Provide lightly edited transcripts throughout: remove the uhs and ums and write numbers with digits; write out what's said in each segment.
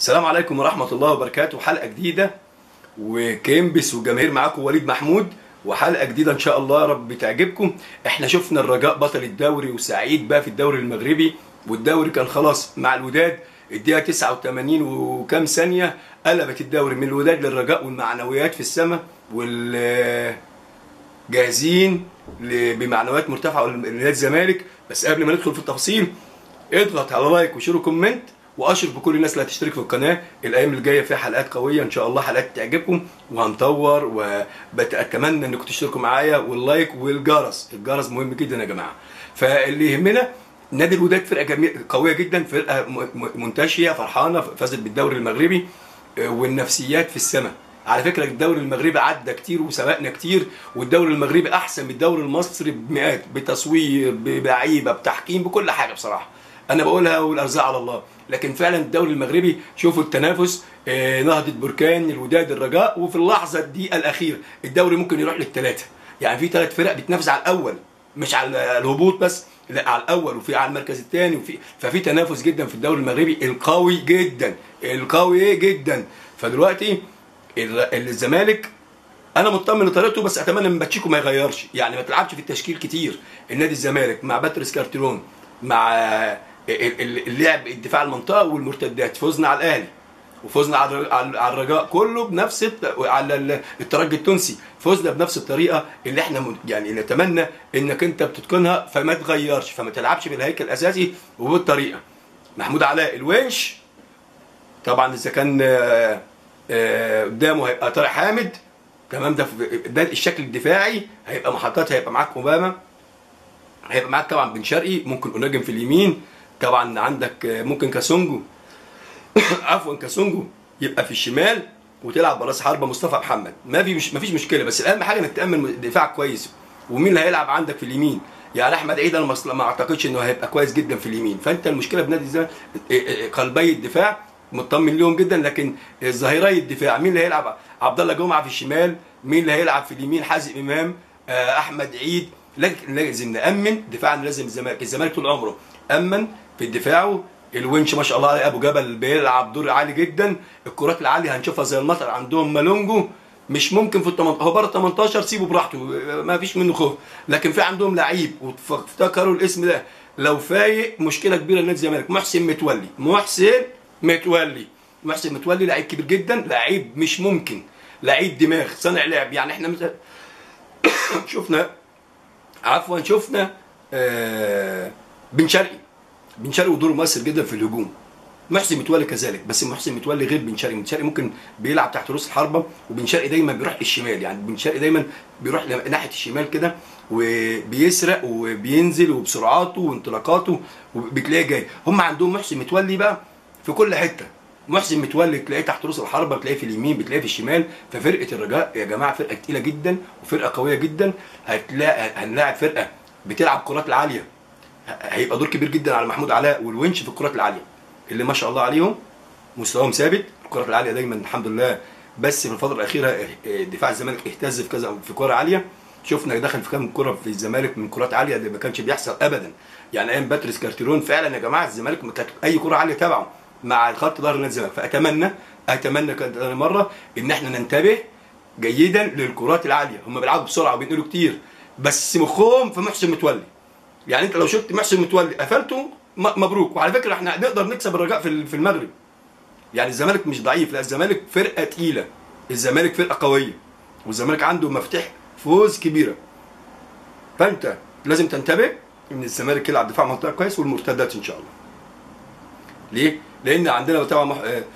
السلام عليكم ورحمة الله وبركاته. حلقة جديدة وكيمبس والجماهير معاكم وليد محمود، وحلقة جديدة إن شاء الله يا رب تعجبكم. احنا شفنا الرجاء بطل الدوري وسعيد بقى في الدوري المغربي، والدوري كان خلاص مع الوداد الدقيقة 89 وكام ثانية قلبت الدوري من الوداد للرجاء، والمعنويات في السماء جاهزين بمعنويات مرتفعة لنادي الزمالك. بس قبل ما ندخل في التفاصيل اضغط على لايك وشير وكومنت، واشرف بكل الناس اللي هتشترك في القناه. الايام الجايه فيها حلقات قويه ان شاء الله، حلقات تعجبكم وهنطور، وبتمنى انكم تشتركوا معايا واللايك والجرس. الجرس مهم جدا يا جماعه. فاللي يهمنا نادي الوداد فرقه قويه جدا، فرقه منتشيه فرحانه، فازت بالدوري المغربي والنفسيات في السماء. على فكره الدوري المغربي عدى كتير وسبقنا كتير، والدوري المغربي احسن من الدوري المصري بمئات، بتصوير بلعيبه بتحكيم بكل حاجه. بصراحه انا بقولها والارزاق على الله، لكن فعلا الدوري المغربي شوفوا التنافس، نهضة بركان الوداد الرجاء، وفي اللحظه الدقيقه الاخيره الدوري ممكن يروح للثلاثه. يعني في ثلاث فرق بتنافس على الاول، مش على الهبوط بس، لا على الاول وفي على المركز الثاني، ففي تنافس جدا في الدوري المغربي القوي جدا القوي جدا. فدلوقتي الزمالك انا مطمن لطريقته، بس اتمنى من باتشيكو ما يغيرش، يعني ما تلعبش في التشكيل كتير. النادي الزمالك مع باتريس كارتيرون، مع اللعب الدفاع المنطقه والمرتدات، فوزنا على الاهلي وفوزنا على الرجاء كله بنفس، على الترجي التونسي فوزنا بنفس الطريقه اللي احنا يعني نتمنى انك انت بتتقنها، فما تغيرش، فما تلعبش بالهيكل الاساسي وبالطريقه. محمود علاء الونش طبعا اذا كان قدامه هيبقى طارق حامد، تمام. ده الشكل الدفاعي. هيبقى محطات، هيبقى معاك اوباما، هيبقى معاك طبعا بن شرقي، ممكن اناجم في اليمين، طبعا عندك ممكن كاسونجو عفوا كاسونجو يبقى في الشمال، وتلعب براس حربه مصطفى محمد. ما فيش مشكله، بس الاهم حاجه انك تامن دفاعك كويس. ومين اللي هيلعب عندك في اليمين؟ يعني احمد عيد انا ما اعتقدش انه هيبقى كويس جدا في اليمين. فانت المشكله بنادي الزمالك قلبي الدفاع مطمن لهم جدا، لكن ظهيري الدفاع مين اللي هيلعب؟ عبد الله جمعه في الشمال، مين اللي هيلعب في اليمين؟ حازم امام، احمد عيد. لازم نامن دفاعنا. لازم الزمالك طول عمره امن في دفاعه. الونش ما شاء الله عليه ابو جبل بيلعب دور عالي جدا. الكرات العاليه هنشوفها زي المطر. عندهم مالونجو مش ممكن في ال 18، هو بره 18 سيبه براحته ما فيش منه خوف، لكن في عندهم لعيب وافتكروا الاسم ده لو فايق مشكله كبيره لنادي الزمالك. محسن متولي لعيب كبير جدا، لعيب مش ممكن، لعيب دماغ صانع لعب. يعني احنا مثلا شفنا بن شرقي ودوره مؤثر جدا في الهجوم. محسن متولي كذلك، بس محسن متولي غير بن شرقي. بن شرقي ممكن بيلعب تحت رؤوس الحربه، وبن شرقي دايما بيروح الشمال. يعني بن شرقي دايما بيروح ناحيه الشمال كده، وبيسرق وبينزل وبسرعاته وانطلاقاته وبتلاقيه جاي. هم عندهم محسن متولي بقى في كل حته. محسن متولي تلاقيه تحت رؤوس الحربه، بتلاقيه في اليمين، بتلاقيه في الشمال. ففرقه الرجاء يا جماعه فرقه تقيله جدا وفرقه قويه جدا. هنلاعب فرقه بتلعب كرات العاليه، هيبقى دور كبير جدا على محمود علاء والونش في الكرات العاليه اللي ما شاء الله عليهم مستواهم ثابت. الكرات العاليه دايما الحمد لله، بس في الفتره الاخيره دفاع الزمالك اهتز في كذا في كره عاليه. شفنا دخل في كام كره في الزمالك من كرات عاليه، ده ما كانش بيحصل ابدا. يعني ايام باتريس كارتيرون فعلا يا جماعه الزمالك ما كانت اي كره عاليه تبعه مع خط ظهر نادي الزمالك. فاتمنى كذا مره ان احنا ننتبه جيدا للكرات العاليه. هم بيلعبوا بسرعه وبينقلوا كتير، بس مخهم في محسن متولي. يعني انت لو شفت محسن متولي قفلته مبروك. وعلى فكره احنا نقدر نكسب الرجاء في المغرب. يعني الزمالك مش ضعيف، لا الزمالك فرقه تقيله، الزمالك فرقه قويه، والزمالك عنده مفتاح فوز كبيره. فانت لازم تنتبه ان الزمالك يلعب دفاع منطقه كويس والمرتدات ان شاء الله. ليه؟ لان عندنا طبعا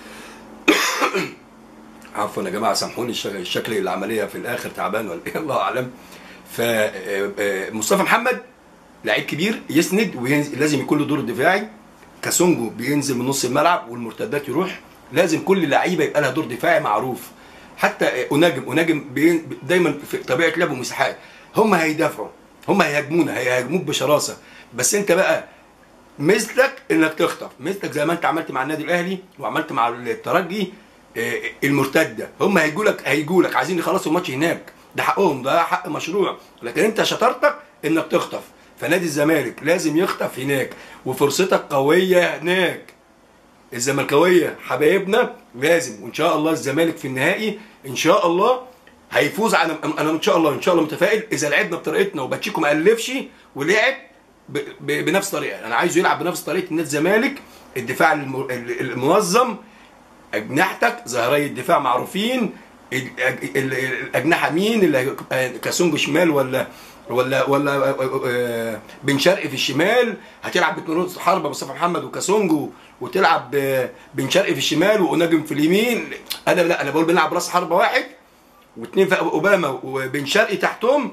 عفوا يا جماعه سامحوني الشكل العمليه في الاخر تعبان ولا ايه الله اعلم. فمصطفى محمد لعيب كبير يسند وينزل، لازم يكون له دور دفاعي. كاسونجو بينزل من نص الملعب والمرتدات يروح. لازم كل لعيبه يبقى لها دور دفاعي معروف. حتى اناجم دايما في طبيعه لعبه مساحات. هم هيدافعوا، هم هيهاجموك بشراسه، بس انت بقى مثلك انك تخطف، مثلك زي ما انت عملت مع النادي الاهلي وعملت مع الترجي. المرتده هم هيجوا لك عايزين يخلصوا الماتش هناك، ده حقهم، ده حق مشروع، لكن انت شطارتك انك تخطف. فنادي الزمالك لازم يخطف هناك، وفرصتك قويه هناك. الزملكاويه حبايبنا لازم، وان شاء الله الزمالك في النهائي ان شاء الله هيفوز. انا ان شاء الله متفائل اذا لعبنا بطريقتنا وباتشيكو ما الفش ولعب بنفس طريقه. انا عايزه يلعب بنفس طريقه نادي الزمالك، الدفاع المنظم، اجنحتك ظهري الدفاع معروفين، الاجنحه مين اللي كاسونجو شمال ولا بن شرقي في الشمال، هتلعب باتنين حربه مصطفى محمد وكاسونجو، وتلعب بن شرقي في الشمال ونجم في اليمين. انا بقول بنلعب راس حربه واحد واثنين في اوباما وبن شرقي تحتهم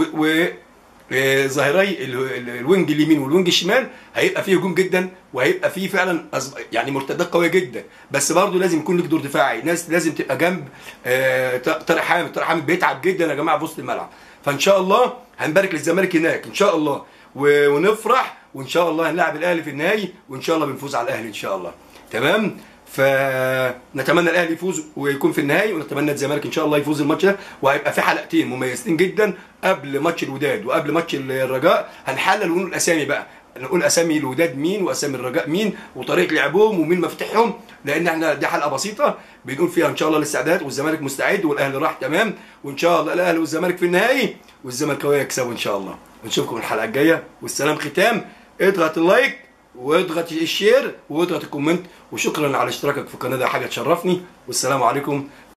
ظاهري الوينج اليمين والوينج الشمال. هيبقى فيه هجوم جدا، وهيبقى فيه فعلا يعني مرتدات قويه جدا، بس برضه لازم يكون لك دور دفاعي، ناس لازم تبقى جنب طارق حامد. طارق حامد بيتعب جدا يا جماعه في وسط الملعب. فان شاء الله هنبارك للزمالك هناك ان شاء الله، ونفرح، وان شاء الله هنلاعب الاهلي في النهائي، وان شاء الله بنفوز على الاهلي ان شاء الله. تمام. فنتمنى الاهلي يفوز ويكون في النهائي، ونتمنى الزمالك ان شاء الله يفوز الماتش ده. وهيبقى في حلقتين مميزين جدا قبل ماتش الوداد وقبل ماتش الرجاء، هنحلل ونقول الاسامي بقى، نقول اسامي الوداد مين واسامي الرجاء مين وطريقه لعبهم ومين مفاتيحهم، لان احنا دي حلقه بسيطه بنقول فيها ان شاء الله الاستعداد، والزمالك مستعد والاهلي راح تمام، وان شاء الله الاهلي والزمالك في النهائي والزملكاويه يكسبوا ان شاء الله. ونشوفكم الحلقه الجايه، والسلام ختام. اضغط اللايك واضغط الشير واضغط الكومنت، وشكرا على اشتراكك في القناه، ده حاجه تشرفني، والسلام عليكم.